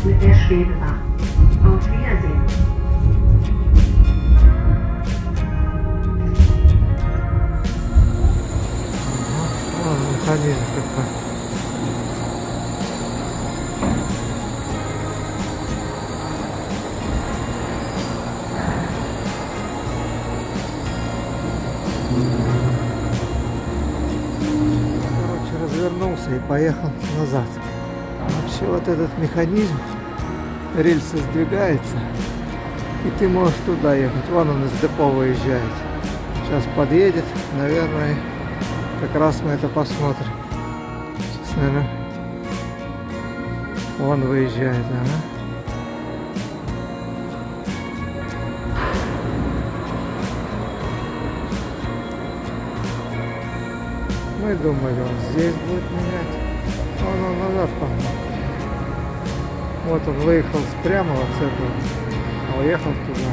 mit der Schwebebahn. Auf Wiedersehen. Механизм какой. Короче, развернулся и поехал назад. Вообще вот этот механизм, рельсы сдвигается, и ты можешь туда ехать. Вон он из депо выезжает. Сейчас подъедет, наверное, как раз мы это посмотрим. Сейчас, наверное, вон выезжает, ага. Мы думали, он здесь будет менять. Он назад погнал. Вот он выехал прямо вот с этого, а уехал туда.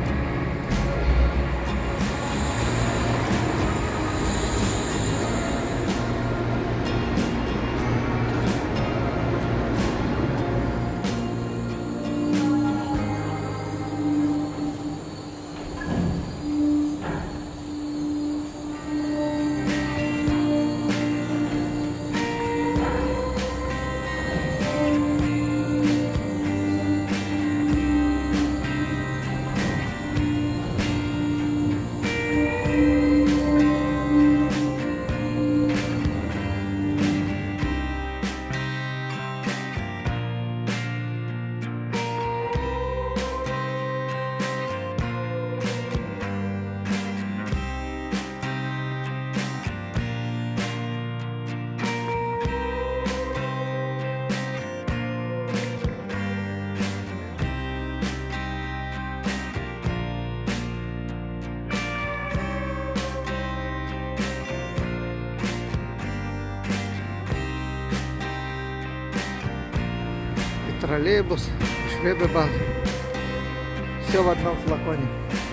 Троллейбус, Швебебан. Все в одном флаконе.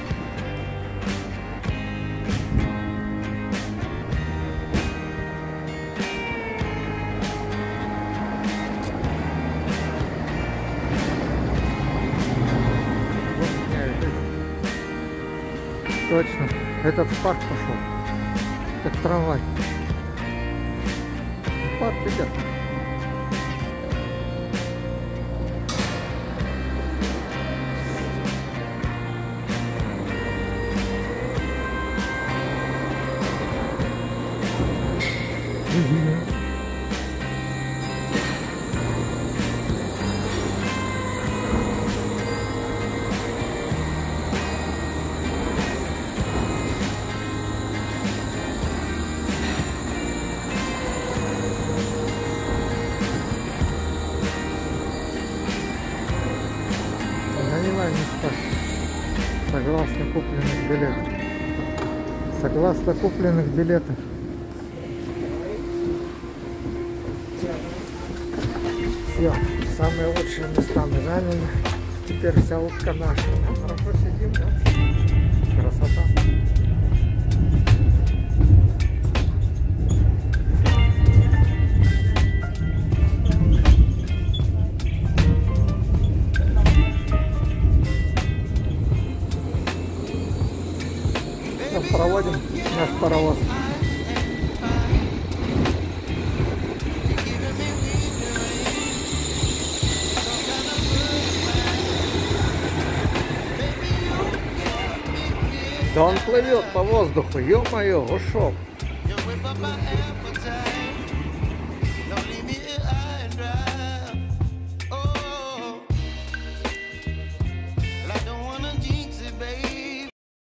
Точно. Этот в парк пошел. Как трамвай. В парк идет. Занимай места согласно купленных билетов. Согласно купленных билетов. Все, самые лучшие места мы заняли. Теперь вся утка наша. Хорошо сидим, да? Красота. Сейчас проводим наш паровоз. Да он плывет по воздуху, ё-моё, ушел.